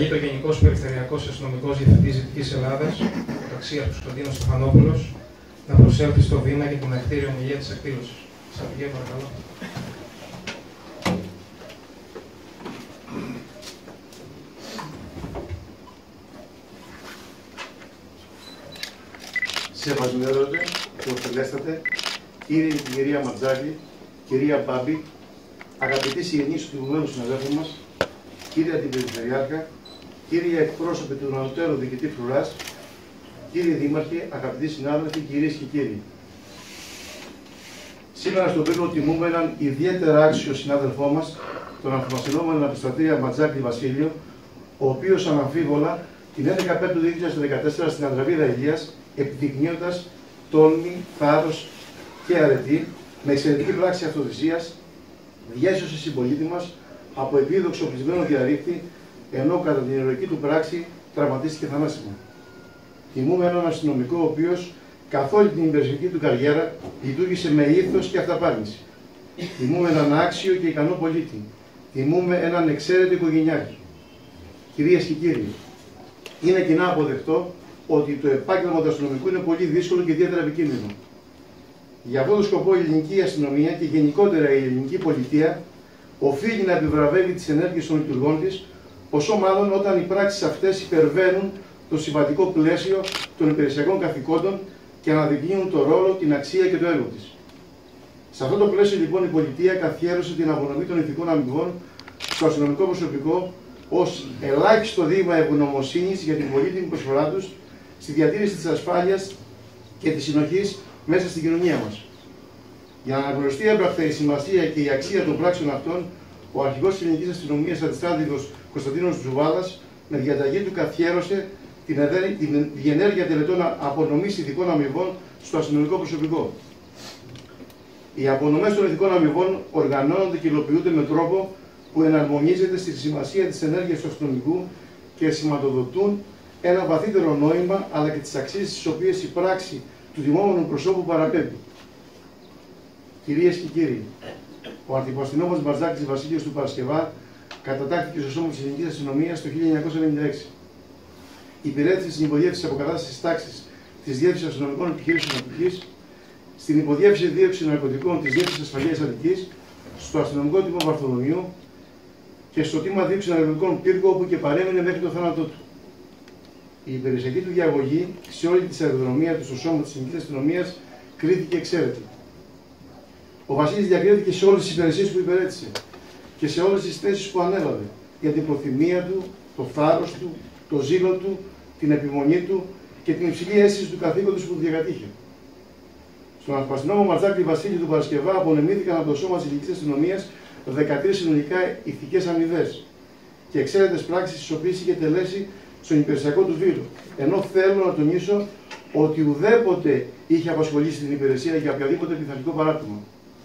Εκλεγεί το Γενικός Περιφερειακός Αστυνομικός Διευθυντής Δυτικής Ελλάδας, ο ταξίας Κωνσταντίνος Στεφανόπουλος, να προσέλθει στο βήμα για την ακτήρια ομιλία της εκδήλωσης. Σαββιέ, παρακαλώ. Σεβασμιότατε, προφελέστατε, κύριε και κυρία Ματζάκη, κυρία Μπάμπη, αγαπητοί συγγενείς του τιμωμένου συναδέλφου μας, κύριε Αντιπεριφερειάρχα, κύριε εκπρόσωπε του Ανωτέρου Διοικητή Φρουράς, κύριε Δήμαρχε, αγαπητοί συνάδελφοι, κυρίες και κύριοι. Σήμερα στον Πύργο τιμούμε έναν ιδιαίτερα άξιο συνάδελφό μας, τον ανθυμασινόμενο επιστρατεία Ματζάκλη Βασίλειο, ο οποίος αναμφίβολα την 11 Πέμπτου 2014 στην Ανδραβίδα Ηλίας, επιδεικνύοντας τόλμη, θάρρος και αρετή, με εξαιρετική πράξη αυτοθυσίας, διέσωσε συμπολίτη μας από επίδοξο οπλισμένο διαρρήχτη, ενώ κατά την ηρωική του πράξη τραυματίστηκε θανάσιμα. Τιμούμε έναν αστυνομικό ο οποίος καθ' όλη την υπηρεσιακή του καριέρα λειτουργήσε με ήθος και αυταπάρνηση. Τιμούμε έναν άξιο και ικανό πολίτη. Τιμούμε έναν εξαίρετο οικογενειάρχη. Κυρίες και κύριοι, είναι κοινά αποδεκτό ότι το επάγγελμα του αστυνομικού είναι πολύ δύσκολο και ιδιαίτερα επικίνδυνο. Για αυτόν τον σκοπό η ελληνική αστυνομία και γενικότερα η ελληνική πολιτεία οφείλει να επιβραβεύει τις ενέργειες των λειτουργών της, πόσο μάλλον όταν οι πράξεις αυτές υπερβαίνουν το συμβατικό πλαίσιο των υπηρεσιακών καθηκόντων και αναδεικνύουν το ρόλο, την αξία και το έργο της. Σε αυτό το πλαίσιο λοιπόν η πολιτεία καθιέρωσε την απονομή των ηθικών αμοιβών στο αστυνομικό προσωπικό ως ελάχιστο δείγμα ευγνωμοσύνης για την πολύτιμη προσφορά τους στη διατήρηση της ασφάλειας και της συνοχής μέσα στην κοινωνία μας. Για να αναγνωριστεί έμπρακτα η σημασία και η αξία των πράξεων αυτών, ο αρχηγός της ελληνικής αστυνομίας, αντιστράτηγος Κωνσταντίνος Τζουβάδας, με διαταγή του καθιέρωσε την διενέργεια τελετών απονομής ηθικών αμοιβών στο αστυνομικό προσωπικό. Οι απονομές των ηθικών αμοιβών οργανώνονται και υλοποιούνται με τρόπο που εναρμονίζεται στη σημασία της ενέργειας του αστυνομικού και σηματοδοτούν ένα βαθύτερο νόημα αλλά και τις αξίες τις οποίες η πράξη του τιμόμενου προσώπου παραπέμπει. Κυρίες και κύριοι, ο Αρχιποαστυνόμος Ματζάκλης Βασίλειος του Παρασκευά κατατάχθηκε στο σώμα της ελληνικής αστυνομίας το 1996. Υπηρέτησε στην υποδιεύθυνση αποκατάστασης τάξης της Διεύθυνσης Αστυνομικών Επιχειρήσεων Αττικής, στην υποδιεύθυνση δίωξης ναρκωτικών της Διεύθυνσης Ασφαλείας Αττικής, στο αστυνομικό τμήμα Βαρθολομείου και στο τμήμα δίωξης ναρκωτικών Πύργου, όπου και παρέμεινε μέχρι το θάνατό του. Η υπηρεσιακή του διαγωγή σε όλη τη σταδιοδρομία του στο σώμα της ελληνικής αστυνομίας κρίθηκε εξαίρετη. Ο Βασίλης διακρίθηκε σε όλες τις υπηρεσίες που υπηρέτησε και σε όλες τις θέσεις που ανέλαβε για την προθυμία του, το θάρρος του, το ζήλο του, την επιμονή του και την υψηλή αίσθηση του καθήκοντος που διακατήχε. Στον Αρχιποαστυνόμο Ματζάκλη Βασίλη του Παρασκευά απονεμήθηκαν από το σώμα της ελληνικής αστυνομίας 13 συνολικά ηθικές αμοιβές και εξαίρετες πράξεις τις οποίες είχε τελέσει στον υπηρεσιακό του βίο. Ενώ θέλω να τονίσω ότι ουδέποτε είχε απασχολήσει την υπηρεσία για οποιοδήποτε πειθαρχικό παράρτημα.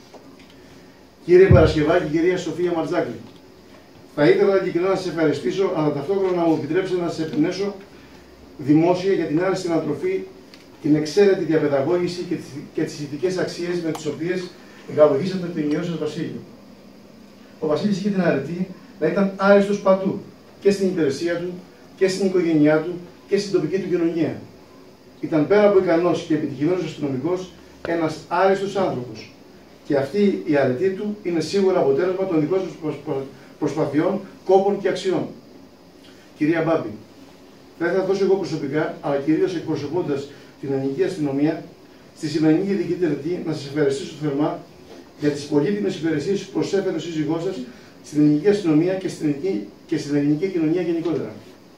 Κύριε Παρασκευά και κυρία Σοφία Ματζάκλη, θα ήθελα ειλικρινά να σας ευχαριστήσω, αλλά ταυτόχρονα να μου επιτρέψετε να σας επενέσω δημόσια για την άριστη ανατροφή, την εξαίρετη διαπαιδαγώγηση και τις ηθικές αξίες με τις οποίες εγκαλογήσατε το ποινιό σας Βασίλειο. Ο Βασίλης είχε την αρετή να ήταν άριστος παντού, και στην υπηρεσία του, και στην οικογένειά του, και στην τοπική του κοινωνία. Ήταν πέρα από ικανός και επιτυχημένος αστυνομικός, ένας άριστος άνθρωπος. Και αυτή η αρετή του είναι σίγουρα αποτέλεσμα των δικών σας προσπαθειών, κόπων και αξιών. Κυρία Μπάμπη, θα ήθελα τόσο εγώ προσωπικά, αλλά κυρίως εκπροσωπώντας την ελληνική αστυνομία, στη σημερινή ειδική τελετή να σας ευχαριστήσω θερμά για τις πολύτιμες υπηρεσίες που προσέφερε ο σύζυγός σας στην ελληνική αστυνομία και στην ελληνική κοινωνία γενικότερα.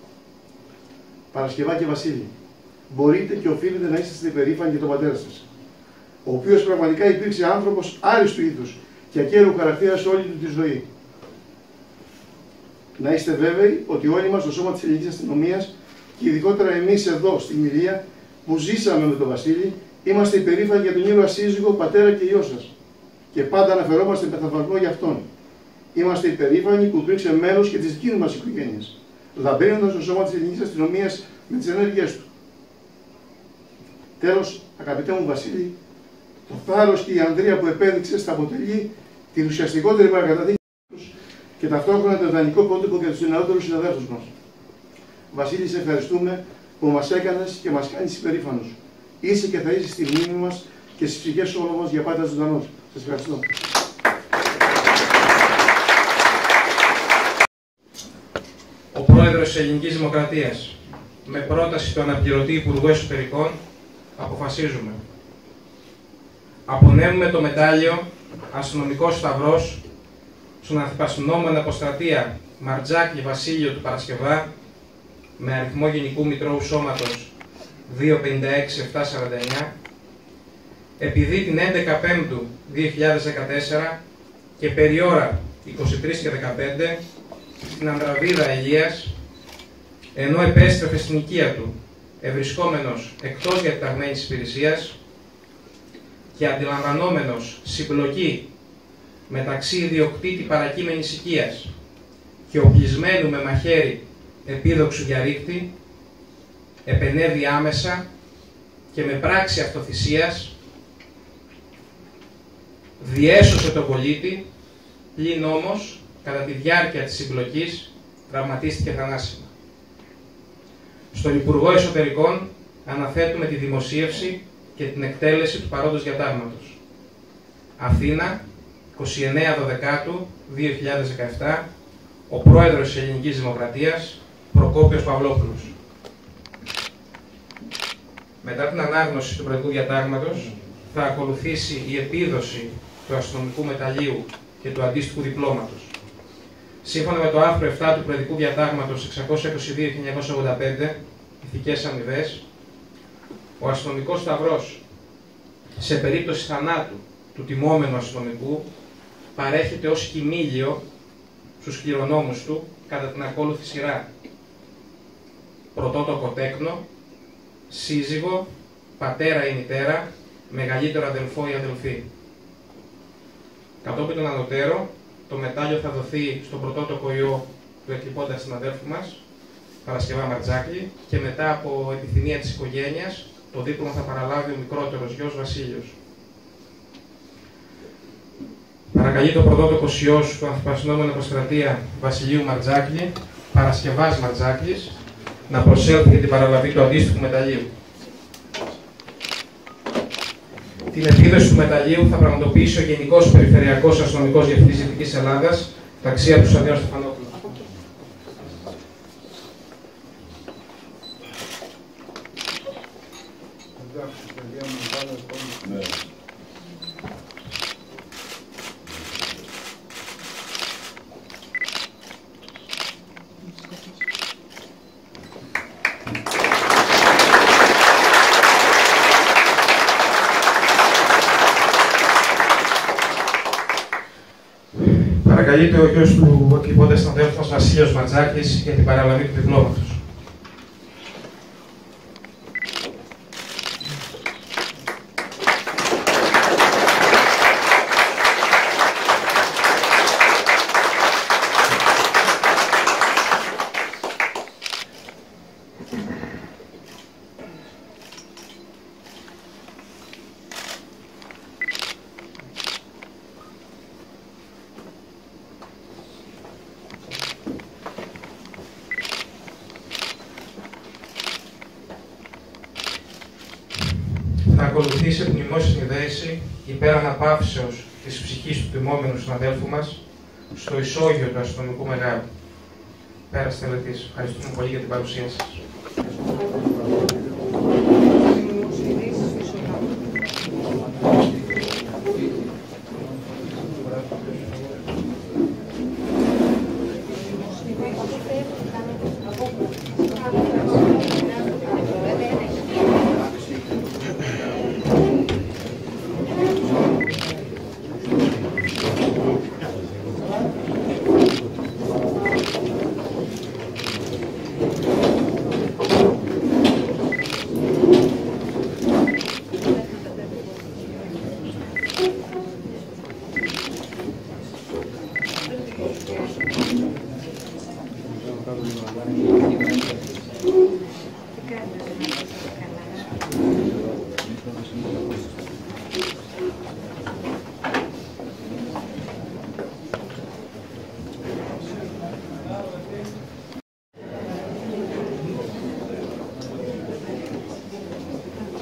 Παρασκευά και Βασίλη, μπορείτε και οφείλετε να είσαστε υπερήφανοι για τον πατέρα σας, ο οποίος πραγματικά υπήρξε άνθρωπος άριστου ήθους και ακέραιου χαρακτήρα σε όλη του τη ζωή. Να είστε βέβαιοι ότι όλοι μας στο σώμα της ελληνικής αστυνομίας και ειδικότερα εμείς εδώ στην Ηλία που ζήσαμε με τον Βασίλη, είμαστε υπερήφανοι για τον ήρωα σύζυγο, πατέρα και γιο σας. Και πάντα αναφερόμαστε με θαυμασμό για αυτόν. Είμαστε υπερήφανοι που υπήρξε μέλος και της δικής μας οικογένειας, λαμπρύνοντας το σώμα της ελληνικής αστυνομίας με τις ενέργειές του. Τέλος, αγαπητέ μου Βασίλη, το θάρρος και η ανδρεία που επέδειξες θα αποτελεί την ουσιαστικότερη παρακαταθήκη και ταυτόχρονα το ιδανικό πρότυπο για τους δυνατότερους συναδέλφους μας. Βασίλη, σε ευχαριστούμε που μας έκανες και μας κάνεις υπερήφανους. Είσαι και θα είσαι στη μνήμη μας και στις ψυχές όλων μας για πάντα ζωντανός. Σας ευχαριστώ. Ο Πρόεδρος της Ελληνικής Δημοκρατίας, με πρόταση του Αναπληρωτή Υπουργού Εσωτερικών, αποφασίζουμε. Απονέμουμε το μετάλλιο Αστυνομικός Σταυρός στον Ανθυπαστοινόμενο Αποστρατεία Μαρτζάκλη Βασίλειο του Παρασκευά, με αριθμό Γενικού Μητρώου Σώματος 256-749, επειδή την 11 Πέμπτου 2014 και περιόρα 23 και 15 στην Ανδραβίδα Ηλίας, ενώ επέστρεφε στην οικία του, ευρισκόμενος εκτός διαταγμένης υπηρεσίας και αντιλαμβανόμενος συμπλοκή μεταξύ ιδιοκτήτη παρακείμενης οικίας και οπλισμένου με μαχαίρι επίδοξου διαρρήκτη, επενέβη άμεσα και με πράξη αυτοθυσίας διέσωσε τον πολίτη, πλην όμως κατά τη διάρκεια της συμπλοκής τραυματίστηκε θανάσιμα. Στον Υπουργό Εσωτερικών αναθέτουμε τη δημοσίευση και την εκτέλεση του παρόντος διατάγματος. Αθήνα, 29/12/2017, ο Πρόεδρος της Ελληνικής Δημοκρατίας, Προκόπιος Παυλόπουλος. Μετά την ανάγνωση του προεδρικού διατάγματος, θα ακολουθήσει η επίδοση του αστυνομικού μεταλλείου και του αντίστοιχου διπλώματος. Σύμφωνα με το άρθρο 7 του Προεδρικού Διατάγματος 622-1985, ηθικές αμοιβές, ο αστυνομικός σταυρός, σε περίπτωση θανάτου του τιμόμενου αστυνομικού, παρέχεται ως κοιμήλιο στους κληρονόμους του κατά την ακόλουθη σειρά: πρωτότοκο τέκνο, σύζυγο, πατέρα ή μητέρα, μεγαλύτερο αδελφό ή αδελφή. Κατόπιν τον ανωτέρω, το μετάλλιο θα δοθεί στον πρωτότοκο ιό του εκλειπώντα συναδέλφου μας, Παρασκευά Μαρτζάκλη, και μετά από επιθυμία της οικογένειας, το δίπλωμα θα παραλάβει ο μικρότερος γιος Βασίλειος. Παρακαλεί το πρωτότοκος ιός του Ανθυπαστοινόμενου Αποστρατεία Βασιλείου Μαρτζάκλη, Παρασκευάς Μαρτζάκλης, να προσέλθει για την παραλαβή του αντίστοιχου μεταλλείου. Την επίδοση του μεταλλείου θα πραγματοποιήσει ο Γενικός Περιφερειακός Αστυνομικός Διευθυντής Δυτικής Ελλάδας, ταξία του Σταδιών Στεφανόπουλου. Παρακαλείται ο γιος του εκλειπώντα συναδέλφου μας Βασίλειος Μαρτζάκλης για την παραλαβή του διπλώματος. Θα ακολουθήσει την μνημόσυνη συνδέηση υπέρ αναπαύσεως της ψυχής του τιμόμενου συναδέλφου μας στο ισόγειο του αστυνομικού μεγάλου. Πέρας τελετής. Ευχαριστούμε πολύ για την παρουσία σας.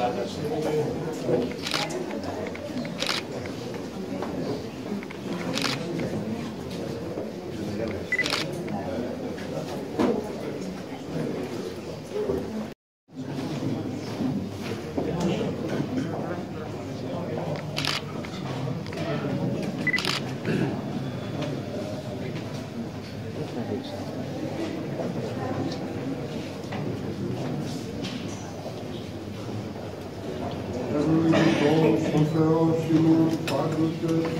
Ο Θεός ημών πάντοτε,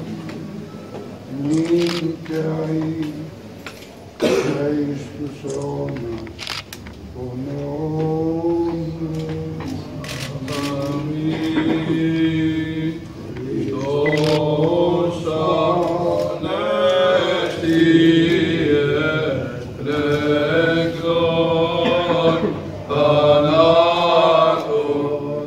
νυν και αεί, και εις τους αιώνας των αιώνων. Αμήν. Χριστός Ανέστη εκλέκτων θανάτων,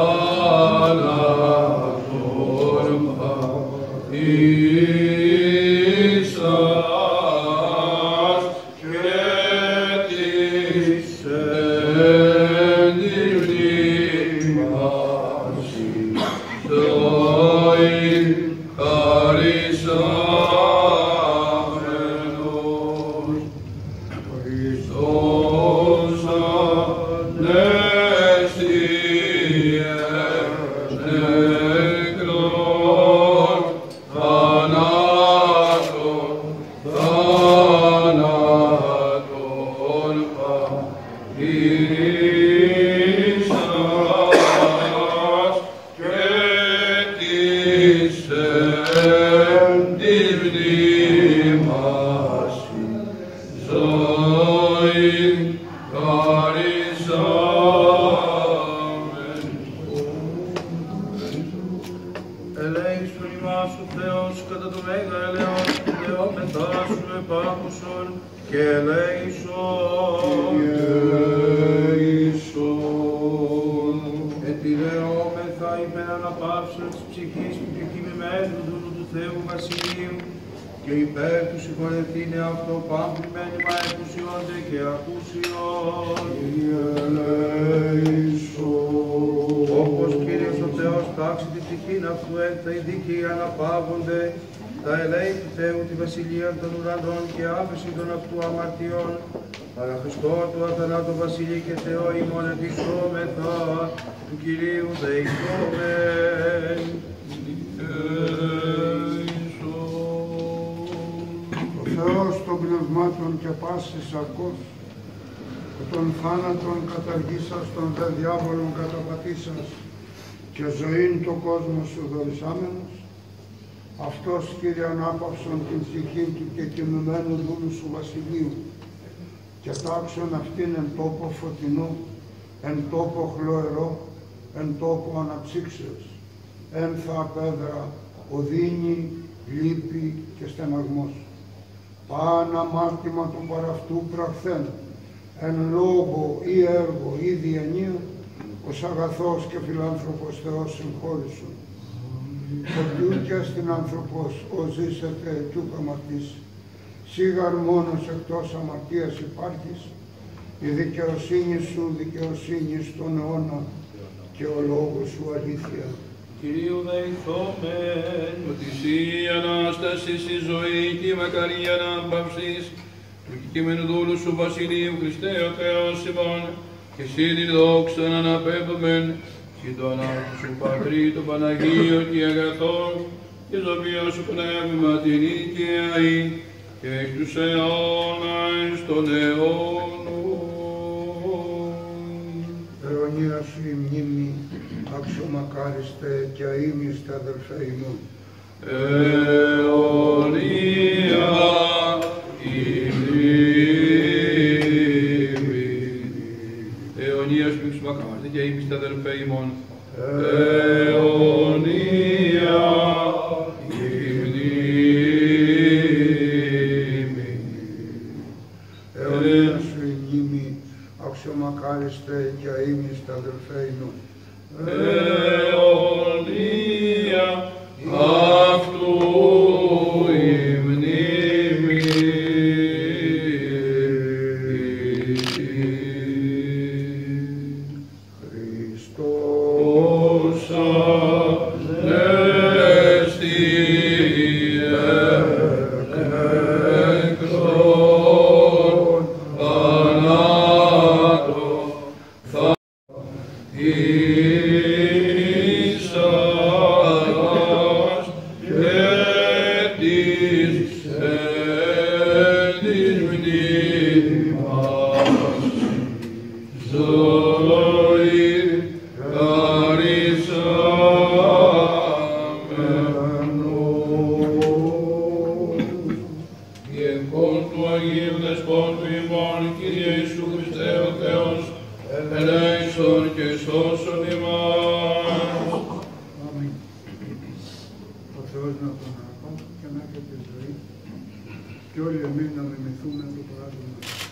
Ελέησον ημάς ο Θεός κατά το μέγα ελαιός του δεόμεθά σου επάκουσον και ελέησον. Ετιδεόμεθα υπέρ αναπαύσεως της ψυχής του κεκοιμημένου δούλου του Θεού Βασιλείου και υπέρ του συγχωρεθήν αυτό παμπλημένημα εκουσιόνται και ακούσιον. Όπως Κύριος ο Θεός τάξει την ψυχήν αυτού έκτα οι δίκαιοι αναπαύονται, τα ελέη του Θεού τη βασιλεία των ουρανών και άφεση των αυτού αμαρτιών, παρά Χριστό του αθανάτου Βασιλεί και Θεό ημών επιστρώμεθα, του Κυρίου δεηθόμεν. Ο Θεός των πνευμάτων και πάσης σαρκός, των θάνατων καταργήσας, των δε διάβολων καταπατήσας και ζωήν το κόσμο σου δωρησάμενος, αυτός Κύριε ανάπαυσον την ψυχήν του και κοιμημένου δούλου σου Βασιλείου και τάξον αυτήν εν τόπο φωτεινό, εν τόπο χλωερό, εν τόπο αναψύξεως, ένθα πέδρα, οδύνη, λύπη και στεναγμός. Παν αμάρτημα του παραυτού πραχθέν, εν λόγω ή έργο ή διανύο, ως αγαθός και φιλάνθρωπος Θεός συγχώρησον. Ότι ούκια στην άνθρωπος ο ζήσετε τούκ αμαρτής, σίγαρ μόνος εκτός αμαρτίας υπάρχεις, η δικαιοσύνη σου δικαιοσύνη στον αιώνα και ο λόγος σου αλήθεια. Κυρίου δεηθόμεν. Ότι εσύ η Ανάστασης, η ζωή και η μακαρή ανάμπαυσης του κείμενου δούλου σου Βασιλείου Χριστέ ο Θεός ημών, και εσύ την δόξα να αναπέμπομεν και το ανάρτητο σου Πατρί, το Παναγίο και αγαθόν και το οποίο σου πνεύμα την οικιαή και εκ τους αιώνας των αιώνων. Αιωνία σου η μνήμη, αξιομακάριστε και αείμιστε αδελφέ ημών. Αιωνία η μνήμη. Αιωνία σου αξιομακάριστε και αείμιστε αδελφέ ημών. Αιωνία η μνήμη. Αιωνία σου η μνήμη, αξιομακάριστε και αείμιστε αδελφέ ημών. Αιωνία αυτού η μνήμη. Χριστός ζωή χαρίσαμενο. Διευκόν του Αγίου Δεσπότου ημών, Κύριε Ιησού Χριστέ ο Θεός, ελέησον και σώσον ημάς. Αμήν. Ο Θεός να τον αγαπά και να έχετε ζωή και όλοι εμείς να μιμηθούμε το παράδειγμα.